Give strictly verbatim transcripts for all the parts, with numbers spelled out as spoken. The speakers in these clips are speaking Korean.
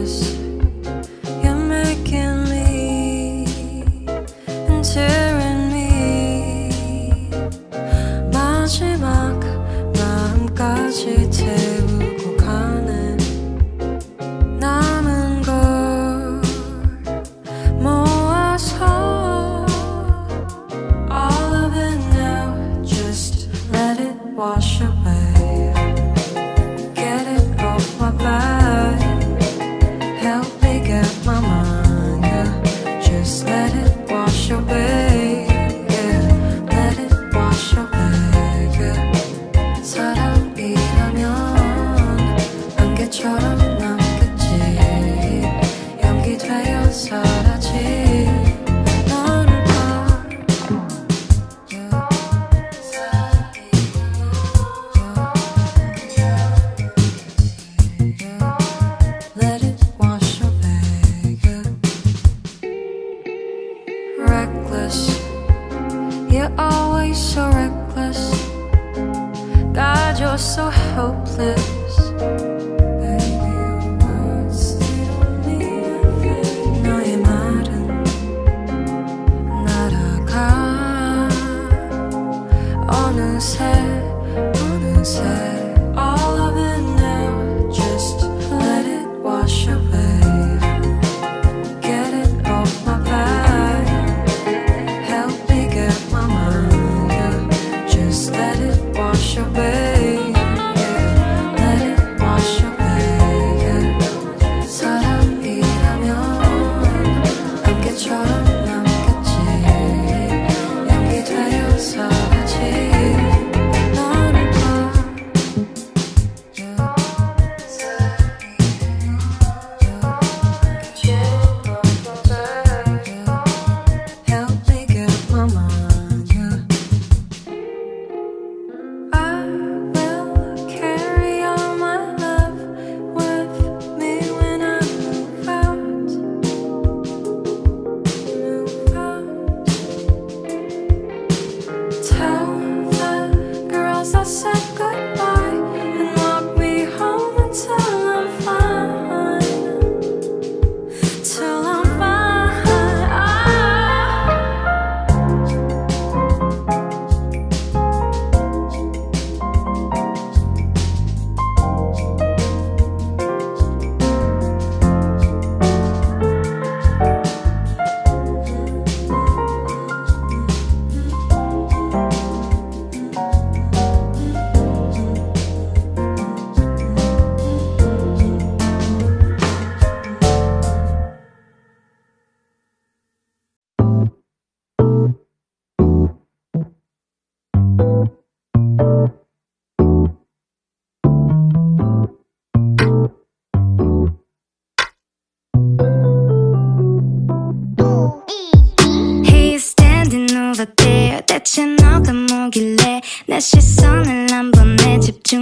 내 시선을 한 번에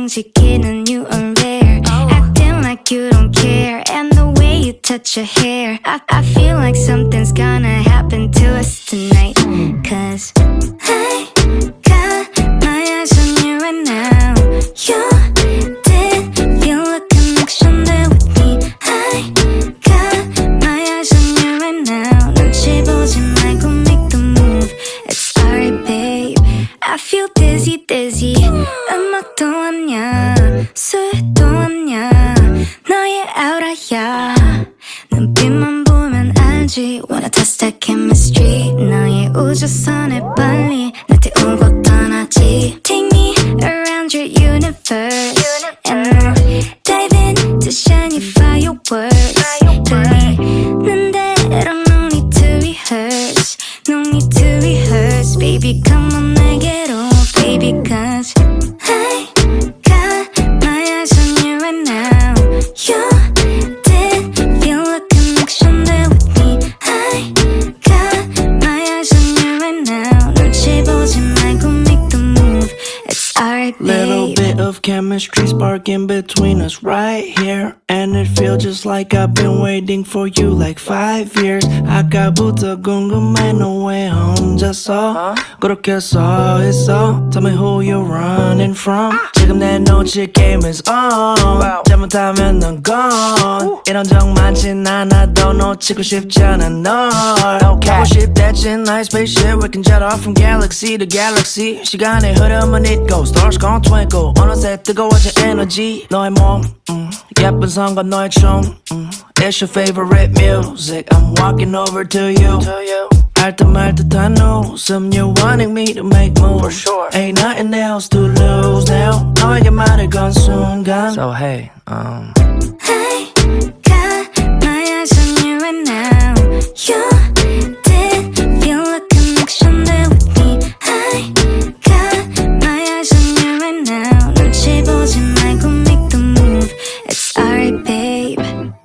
집중시키는 you are rare. Acting like you don't care, and the way you touch your hair, I, I feel like something's gonna happen to us tonight. Cause I got my eyes on you right now. You did feel a connection there with me. I got my eyes on you right now. 눈치 보지 말고 make the move. It's alright babe. I feel dizzy dizzy. 음악도 아냐 술도 아냐 너의 아우라야. 눈빛만 보면 알지. Wanna test that chemistry. 너의 우주선에 빨리 날 태우고 떠나지. Take me around your universe, and we'll dive into shiny fireworks. 들리는 대로 no need to rehearse, no need to rehearse. Baby come on 내게로 baby. Cause I got my eyes on you right now. You did feel a connection there with me. I got my eyes on you right now. 눈치 보지 말고 make the move. It's alright babe. Little bit of chemistry sparking between us right here, and it feels just like I've been waiting for you like five years. 아까부터 궁금해 너 왜 혼자서 그렇게 서 있어. Tell me who you're running from. 지금 내 눈치 game is on. 잘못하면 넌 gone. 이런 적 많진 않아도 놓치고 싶지 않아 널. 가고 싶댔지 나의 spaceship we can jet off from galaxy to galaxy. 시간의 흐름은 잊고 stars gon' twinkle. 어느새 뜨거워진 에너지. 너의 몸 음, 예쁜 선과 너의 춤 음, It's your favorite music. I'm walking over to you. 알듯 말듯한 웃음. You're wanting me to make moves. For sure. Ain't nothing else to lose now. 너에게 말을 건 순간. So hey, um Hey, got my eyes on you right now. You did feel a connection there with me. Hey, got my eyes on you right now. 눈치 보지 말고 make the move. It's alright, babe.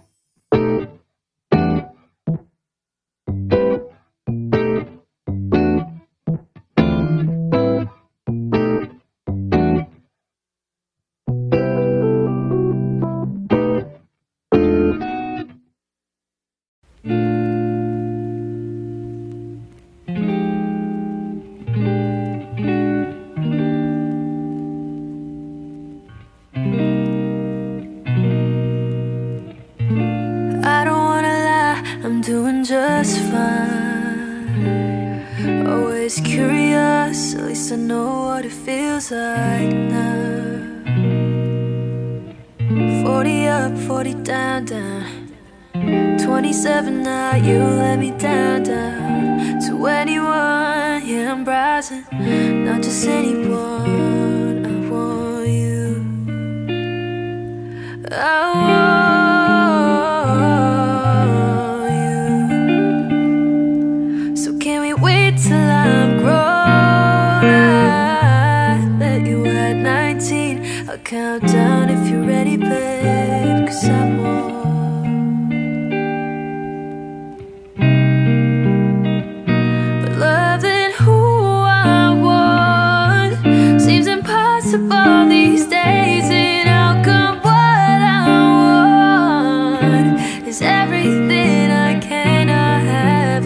Doing just fine. Always curious, at least I know what it feels like now. Forty up, forty down, down. Twenty-seven now, you let me down, down. To anyone, yeah, I'm browsing. Not just anyone, I want you. I want till I'm grown. I let you at nineteen. I'll count down if you're ready, babe, 'cause I won't. But loving who I want seems impossible these days. And how come what I want is everything I cannot have?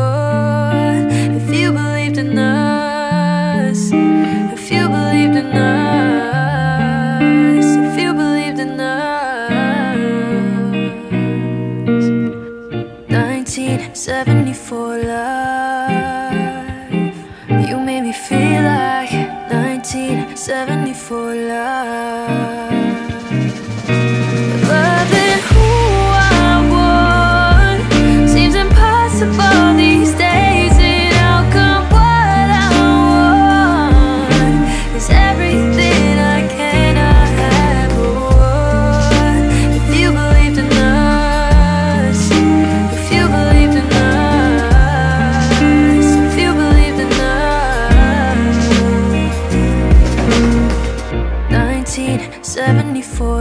If you believed in us, if you believed in us, if you believed in us. Nineteen seventy-four life, you made me feel like nineteen seventy-four life. Loving who I want seems impossible these days. seventy-four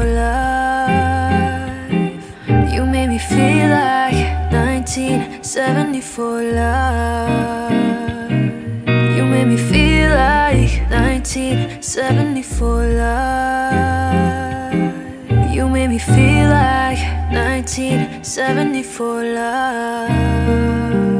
life, you made me feel like nineteen seventy-four life. You made me feel like nineteen seventy-four life. You made me feel like nineteen seventy-four life.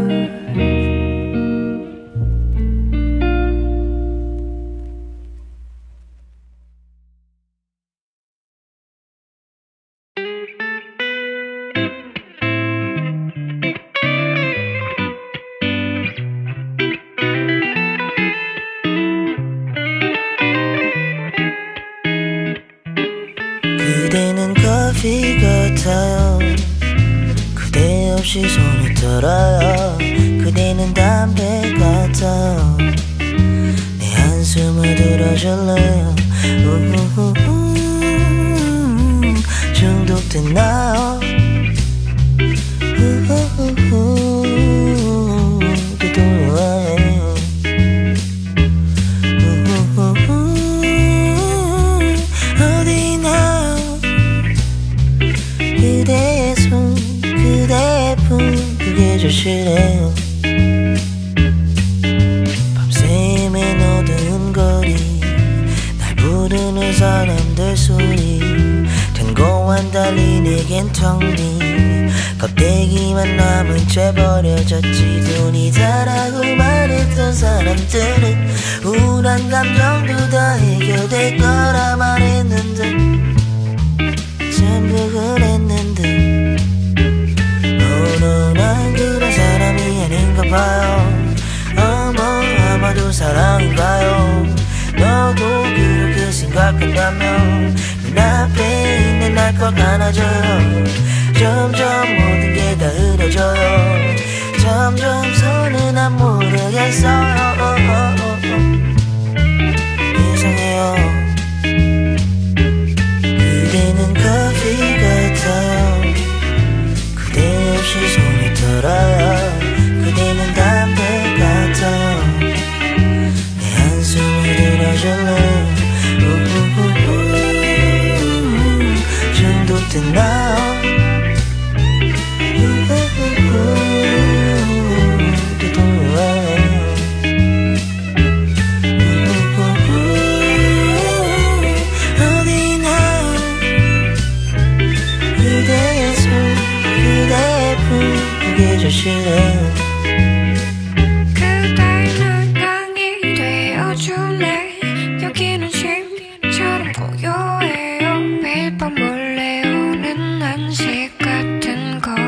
그대는 커피 같아요. 그대 없이 손이 떨어요. 그대는 담배 같아요. 내 한숨을 들어줄래요. 우후후후. 중독됐나요? 우후후후. 그동안에요. 우후후후. 어디나요? 그대의 손, 그대의 품, 그게 절실해요. 밤샘의 어두운 거리, 날 부르는 사람들 소리, 견고한 달리 내겐 텅 빈 껍데기만 남은 채 버려졌지. 눈이 다라고 말했던 사람들은 우울한 감정도 다 해결될 거라 말했는데 전부 그랬는데 너는 난 그런 사람이 아닌가 봐요. 어머 아마도 사랑인가요? 너도 그렇게 생각한다면 눈앞에 있는 날 꼭 안아줘요. 점점 모든 게 다 흐려져요. 점점 손은 안 모르겠어요. 이상해요. 그대는 커피 같아요. 그대 없이 손이 떨어요. 그대는 담배 같아요. 내 한숨을 들어줄래? 중독됐나요? 그대는 강이 되어주네. 여기는 심처럼 고요해요. 매일 밤 몰래 오는 한식 같은 거.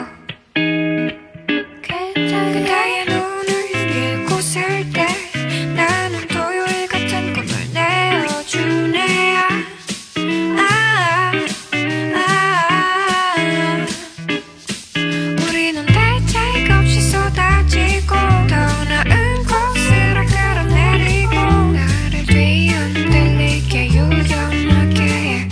그대의 눈을 읽고 살 때 나는 토요일 같은 꿈을 내어주네. 아, 아, 아, 아. 우리는 대책 없이 쏟아지고 더 나은 곳으로 끌어내리고 나를 뒤흔들리게 유연하게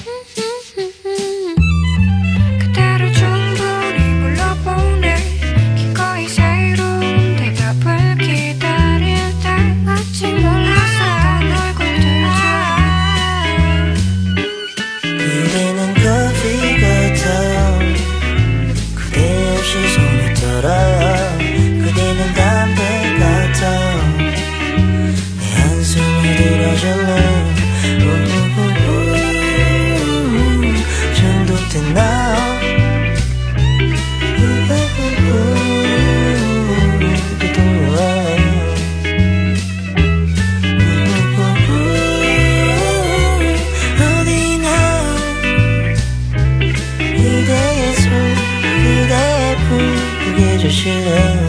그대를 충분히 불러보내. 기꺼이 새로운 대답을 기다릴 때 아직 몰랐었던 얼굴들. 그대는 커피 같아요. 그대 없이 손이 떨어요. 그대는 담배 같아요. 내 한숨을 들어줄래? 중독됐나요? 어디나 그대의 손 그대의 품 그게 주실래요?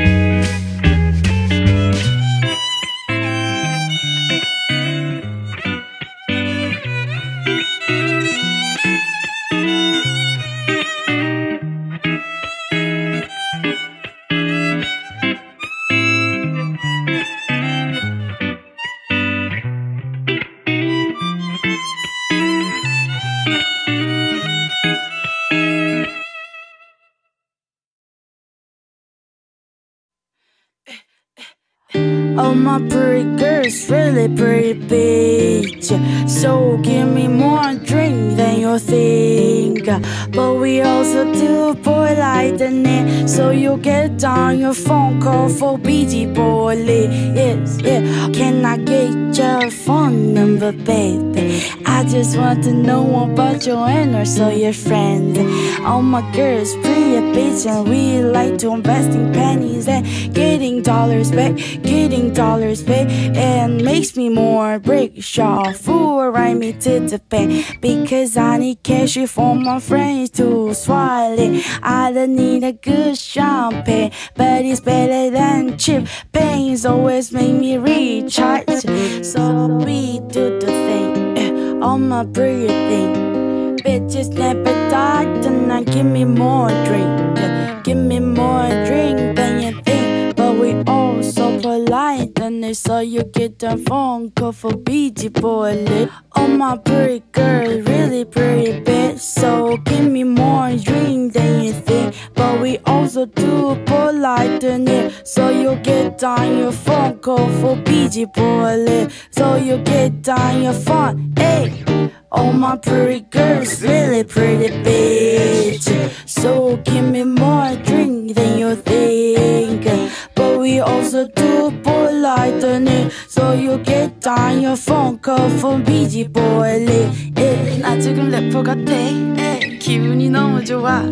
Oh, my pretty girl's really pretty bitch. So give me more drink than you think. But we also do boy like the net. So you get down your phone call for B G boy. Yes, yeah. Can I get your phone number, baby? I just want to know about you and also your friend. Oh, my girl's pretty bitch, and we like to invest in pennies and getting dollars back, getting dollars back, and makes me more break shaw. Fool ride me to the bank because I need cash for my friends to swallow it. I don't need a good champagne, but it's better than cheap pains. Always make me recharge, so we do the thing on my pretty thing. Bitches never die, tonight give me more drink, give me more drink than you think. But we all so polite, and they saw you get the phone call for B G boy. Oh, my pretty girl, really pretty bitch. So give me more drink than you think. But we also do polite, and yeah, so you get down your phone call for B G boy. So you get down your phone, hey. Oh, my pretty girl's really pretty bitch. So give me more drink than you think. But we also do polite, and it, so you get down your phone call from B G boy. 예, 나 지금 래퍼 같아. 예, 기분이 너무 좋아.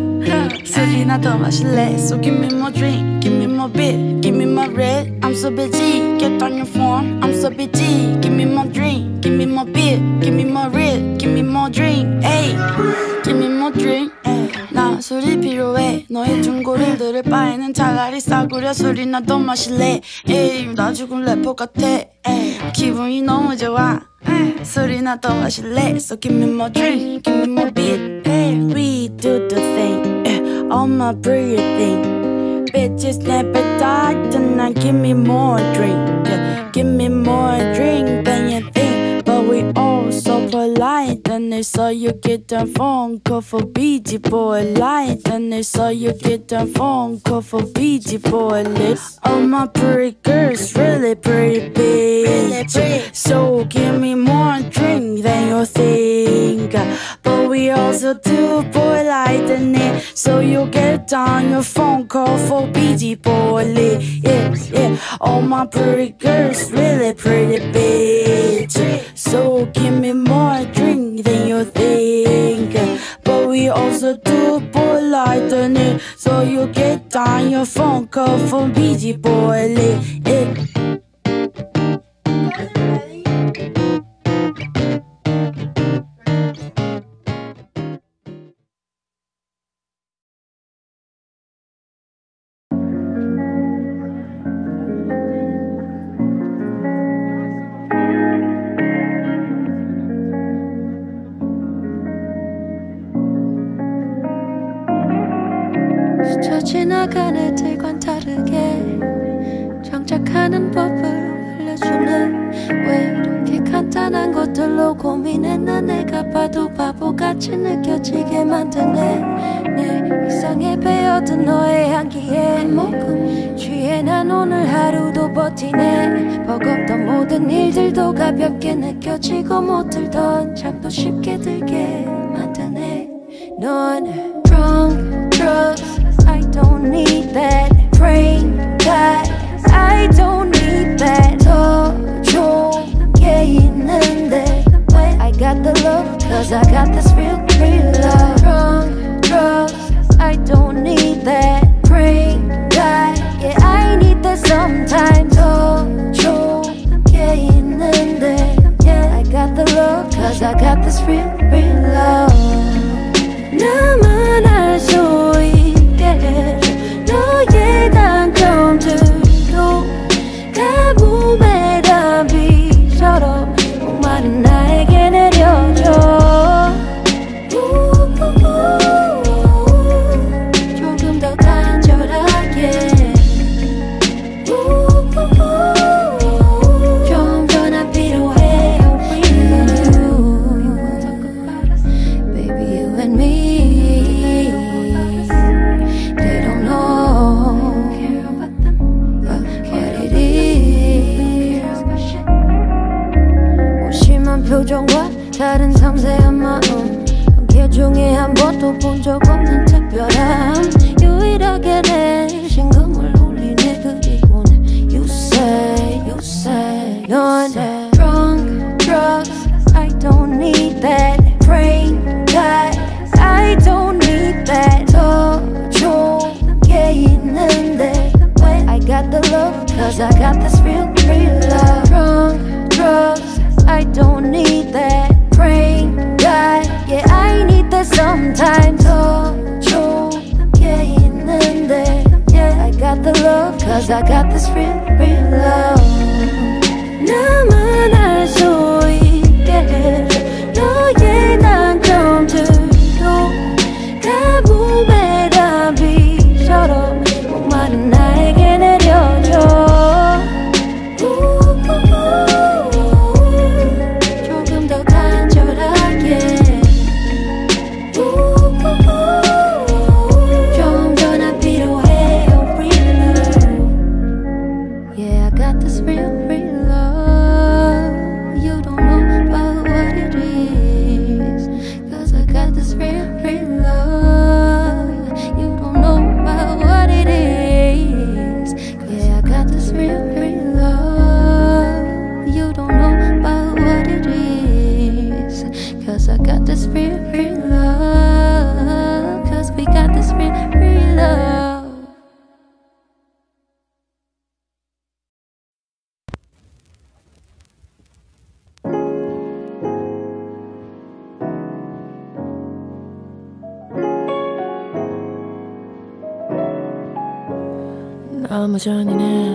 술이나 더 마실래? So give me more drink, give me more beer, give me more red. I'm so busy, get on your phone. I'm so busy, give me more drink, give me more beer, give me more red, give me more drink. Hey, give me more my drink. 나 술이 필요해. 너의 중고를 들을 바에는 차라리 싸구려 술이나 더 마실래. 에이, 나 죽은 래퍼 같아. 에이, 기분이 너무 좋아. 에이, 술이나 더 마실래. So give me more drink, give me more beat. Hey, we do the thing. 에이, on my breathing. Bitches never die tonight. Give me more drink. Yeah, give me more drink than you think. But we all so polite. And they saw you get that phone call for B G boy light. And they saw you get that phone call for B G boy lit. All my pretty girls really pretty bitch. So give me more drink than you think. But we also do boy light and it. So you get on your phone call for B G boy lit. Yeah, yeah. All my pretty girls really pretty bitch. So give me more drink than you think. But we also do boy light than it. So you get on your phone call for B G boy lit. Yeah. 스쳐 지나간 애들과는 다르게 장착하는 법을 알려주네. 왜 이렇게 간단한 것들로 고민했나. 내가 봐도 바보같이 느껴지게 만드네. 내 이상에 배어든 너의 향기에 목금 취해 난 오늘 하루도 버티네. 버겁던 모든 일들도 가볍게 느껴지고 못 들던 잠도 쉽게 들게 만드네. 넌 drunk drugs I don't need that. Praying God I don't need that. 더 좋은 게 있는데 왜 I got the love cause I got this real real love. Drunk drugs I don't need that. Praying God yeah I need that sometimes. 더 좋은 게 있는데 yeah I got the love cause I got this real real love. 나만 알 수 있게 해줘 너의 단점들도 가뭄의 단비처럼 목마른 나에게 내려줘. 조금 더 간절하게 좀 더 난 필요해. Baby you and me 표정과 다른 섬세한 마음 개 중에 한 번도 본 적 없는 특별함. 유일하게 내 심금을 울리네. 그리고는 You say, you say 넌 drunk drugs I don't need that. Praying God I don't need that. 더 좋은 게 있는데 왜 I got the love cause I got this real real love. Drunk drugs I don't need that. Praying God yeah I need that sometimes. 더 좋은 게 있는데 yeah I got the love cause I got this real real love. 나만 알 수 있게 해줘 너의 단점들도 가뭄의 단비처럼 목마른 나에게 내려줘. 좀 더 난 필요해. Yeah I got the 너무 잔인해.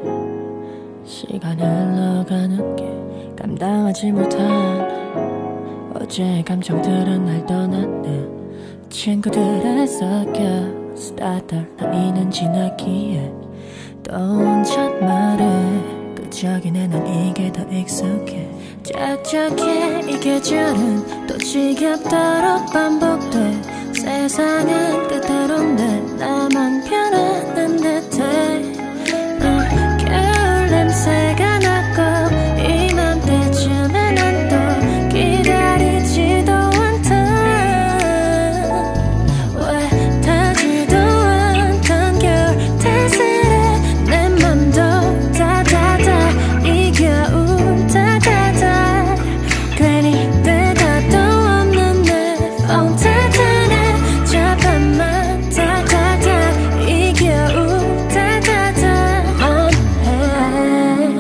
시간 흘러가는 게 감당하지 못한 어제의 감정들은 날 떠났네. 친구들에 섞여 수다들 나이는 지나기에 또 혼자 말해. 끄적이네 난 이게 더 익숙해. 짝짝해 이 계절은 또 지겹도록 반복돼. 세상은 그대로인데 나만 변하는 듯해. 어, 겨울 냄새가 나고 이맘때쯤에 난 또 기다리지도 않던 왜 타지도 않던 겨울 대신에 내 맘도 다다다 이 겨울 다다다 괜히 때가도 없는 내 폰 다다네 저 밤만 다다다 이 겨울 다다다만 해.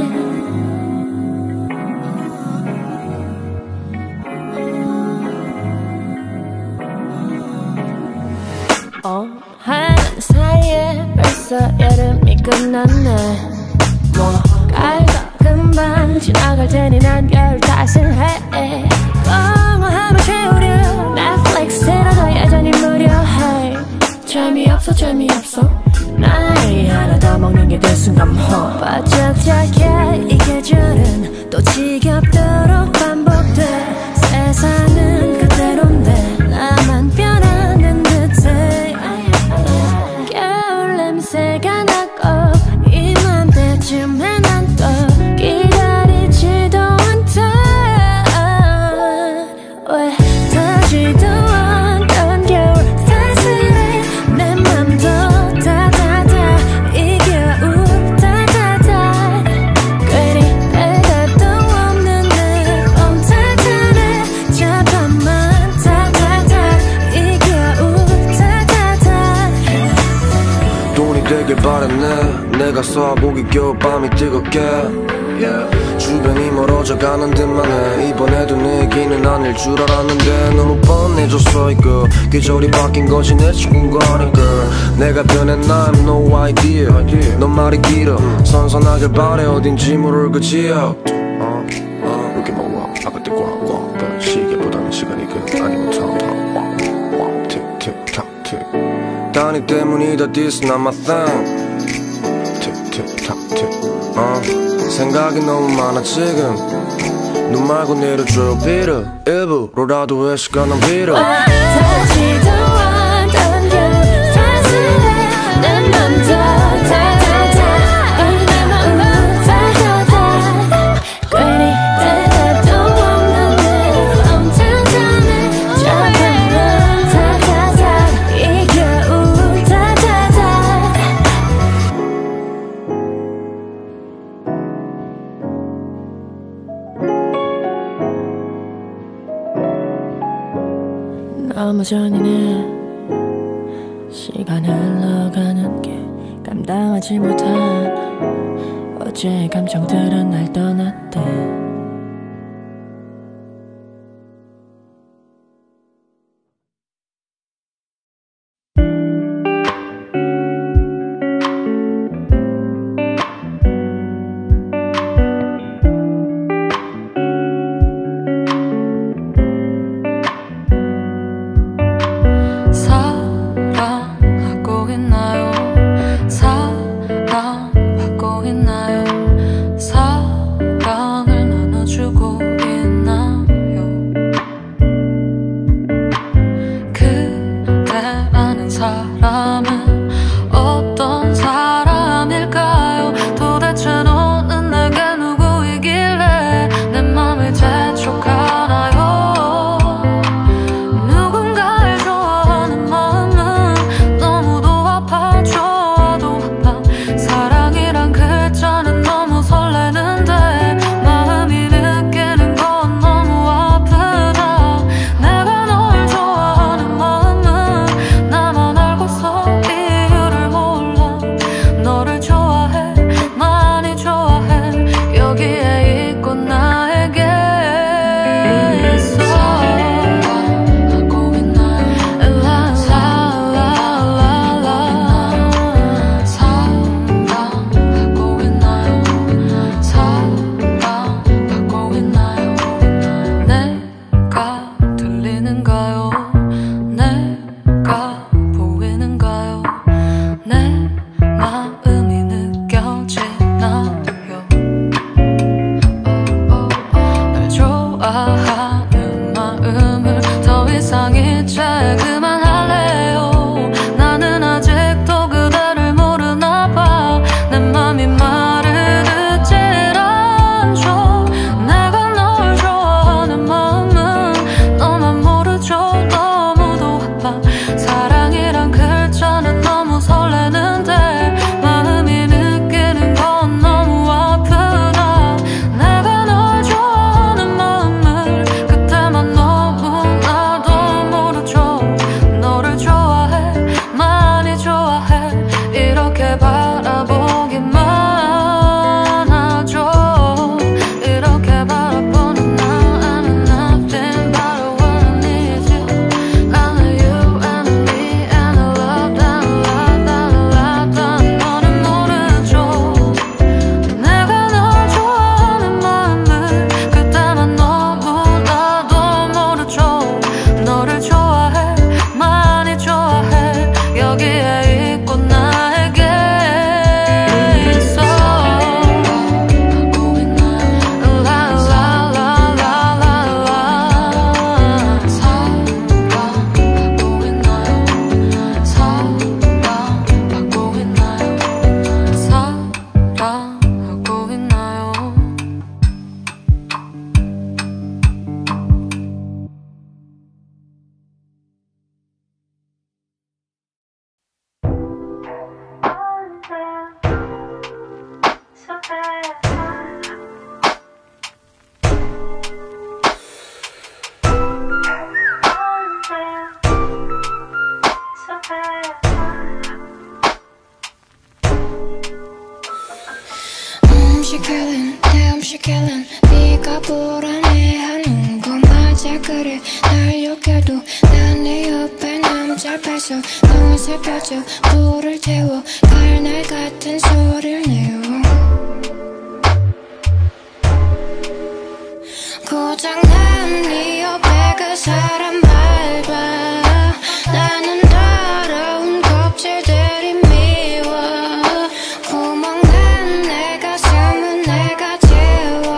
어, 한 사이에 벌써 여름이 끝났네. 뭐가 금방 지나갈 테니 난 겨울 탓을 해. 공허함을 채우려 넷플릭스 틀어도 여전히 무료해. 재미없어 재미없어 나이 하나 더 먹는 게 될순 감호. 바짝짝해 이 계절은 또 지겹도록 반복돼. 세상은 그대로인데 나만 변하는 듯해. 겨울 냄새가 나고 이맘때쯤에 난 또 기다리지도 않던 왜 타지도 않던 겨울 따스해. 내 맘도 다다다 이 겨울 다다다 괜히 때가도 없는 내 맘 다다네 저 밤만 다다다 이 겨울 다다다. 돈이 되길 바랬네. 내가 쏴보기 겨울밤이 뜨겁게 yeah. 주변이 멀어져 가는 듯만 해. 이번에도 내 얘기는 아닐 줄 알았는데 너무 뻔해졌어 이거. 계절이 바뀐 거지 내 친구가 아닌 girl. 내가 변했나 I have no idea. 넌 말이 길어 선선하길 바래 어딘지 모를 그 지역. 어, 어. 이렇게 먹어 아까 때 꽉꽉 그 시계보다는 시간이 그 아니면 탁탁 틱틱탁틱 단위 때문이다 this not my thing. 틱틱탁틱 어 생각이 너무 많아 지금. 눈 말고 내려줘요 비를 일부러라도 왜 시간은 빌어. 타지도 않던 겨울 따스해. 내 맘도 다다다 내 맘도 다다다 괜히 때가도 없는 내 맘 다다네 저 밤만 다다다 이 겨울 다다다. 너무 잔인해. 시간 흘러가는 게 감당하지 못한 어제의 감정들은 날 떠났대. 사랑하고 있나요? 사랑받고 있나요? 사랑을 시킬린 damn 시킬린 네가 불안해하는 거 맞아 그래 날 욕해도 난 네 옆에 남자 뺏어 너무 슬퍼져 불을 태워 갈날 같은 소리를 내어 고장난 네 옆에 그 사람 밟아 나는 더러운 껍질들이 미워 구멍난 내 가슴은 내가 채워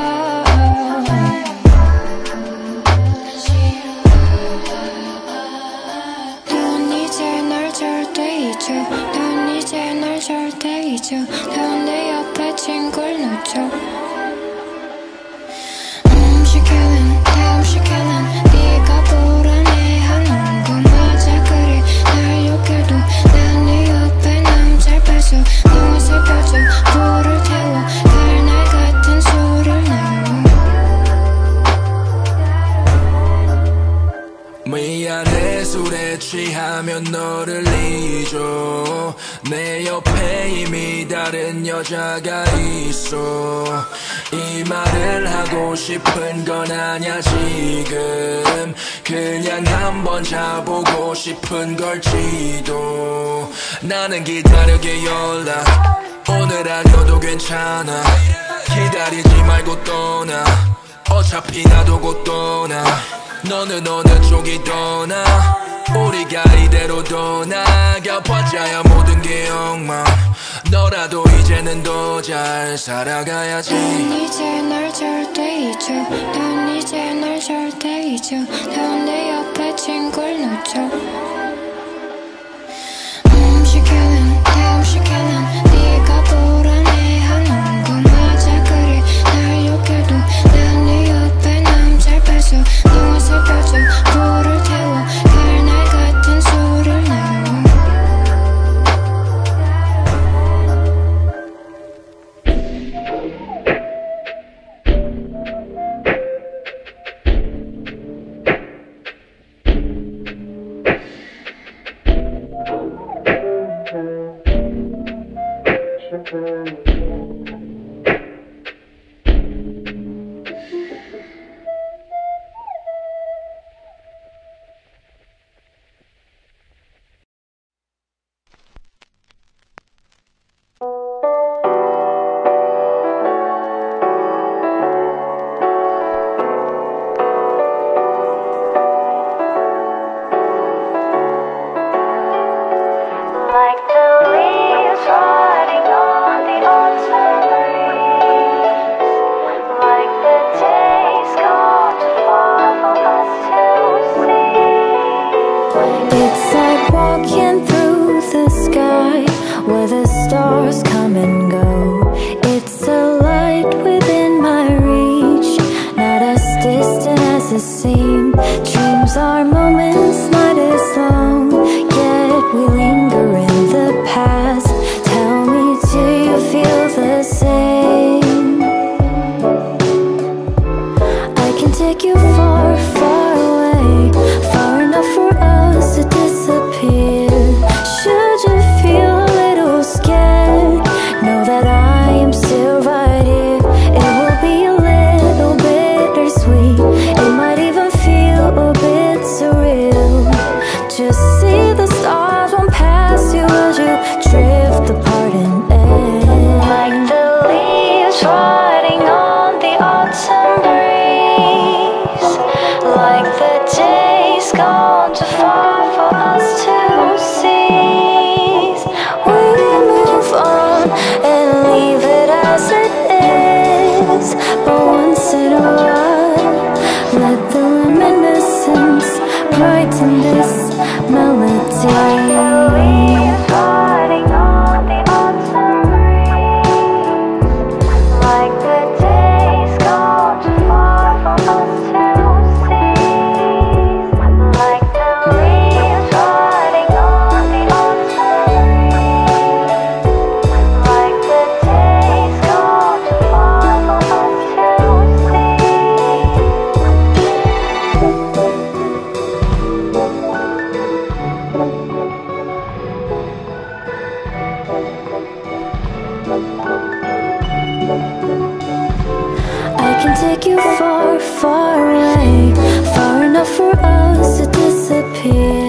넌 이제 날 절대 잊어 넌 이제 날 절대 잊어 넌 내 옆에 친구를 놓쳐 시킬린 damn 시킬린 네가 불안해하는 거 맞아 그래 날 욕해도 난 네 옆에 남자를 뺏어 너무 슬퍼져 불을 태워 갈날 같은 소리를 내어 미안해 술에 취하면 너를 잊어 내 옆에 이미 다른 여자가 있어 이 말을 하고 싶은 건 아냐 지금 그냥 한번 자보고 싶은 걸지도 나는 기다려게 연락 오늘 아니어도 괜찮아 기다리지 말고 떠나 어차피 나도 곧 떠나 너는 어느 쪽이 떠나 우리가 이대로 떠나가봤자야 모든 게 엉망 너라도 이제는 더 잘 살아가야지 넌 이제 날 절대 잊어 넌 이제 날 절대 잊어 넌 내 옆에 친구를 놓쳐 음 시킬린 damn 시킬린 네가 불안해하는 거 맞아 그래 날 욕해도 난 네 옆에 남자를 뺏어 너무 슬퍼져 불을 태워 갈날 같은 소리를 내어 Like the leaves riding on the autumn breeze, like the days gone too far for us to see. It's like walking through the sky where the stars come and go. It's a light within my reach, not as distant as it seems. Dreams are moments not as long, yet we linger in the past. Tell me, do you feel the same? I can take you far, far away, far enough for us to disappear. Should you feel a little scared, know that I am still right here. It will be a little bittersweet, it might even feel a bit surreal. Just see the stars won't pass you as you drift apart and end. Like the leaves riding on the autumn breeze, like the days gone too far for us to seize. We move on and leave it as it is, but once in a while, let the reminiscence brighten this melody. Leaves riding on the autumn breeze, like the days gone too far for us to seize. Like the leaves riding on the autumn breeze, like the days gone too far for us to seize. can take you far, far away, far enough for us to disappear.